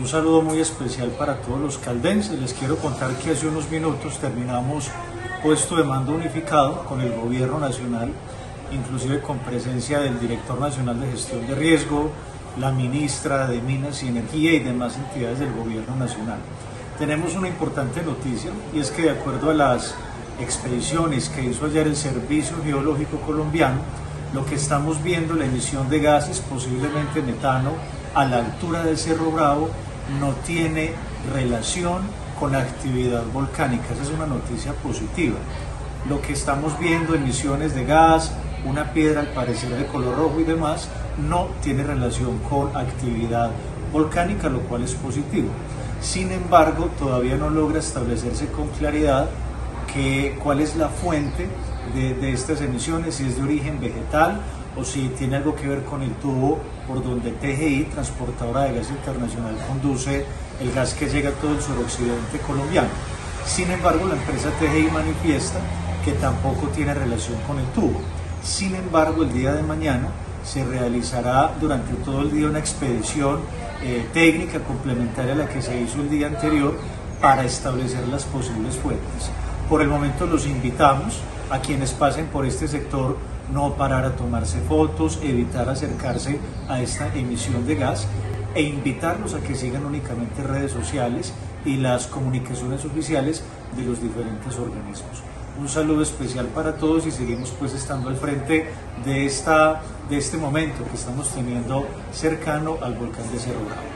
Un saludo muy especial para todos los caldenses. Les quiero contar que hace unos minutos terminamos puesto de mando unificado con el gobierno nacional, inclusive con presencia del director nacional de gestión de riesgo, la ministra de Minas y Energía y demás entidades del gobierno nacional. Tenemos una importante noticia, y es que de acuerdo a las expediciones que hizo ayer el Servicio Geológico Colombiano, lo que estamos viendo, la emisión de gases, posiblemente metano, a la altura del Cerro Bravo, no tiene relación con la actividad volcánica. Esa es una noticia positiva. Lo que estamos viendo, emisiones de gas, una piedra al parecer de color rojo y demás, no tiene relación con actividad volcánica, lo cual es positivo. Sin embargo, todavía no logra establecerse con claridad cuál es la fuente de estas emisiones, si es de origen vegetal o si tiene algo que ver con el tubo por donde TGI, Transportadora de Gas Internacional, conduce el gas que llega a todo el suroccidente colombiano. Sin embargo, la empresa TGI manifiesta que tampoco tiene relación con el tubo. Sin embargo, el día de mañana se realizará durante todo el día una expedición técnica complementaria a la que se hizo el día anterior para establecer las posibles fuentes. Por el momento los invitamos a quienes pasen por este sector no parar a tomarse fotos, evitar acercarse a esta emisión de gas e invitarlos a que sigan únicamente redes sociales y las comunicaciones oficiales de los diferentes organismos. Un saludo especial para todos y seguimos pues estando al frente de este momento que estamos teniendo cercano al volcán de Cerro Bravo.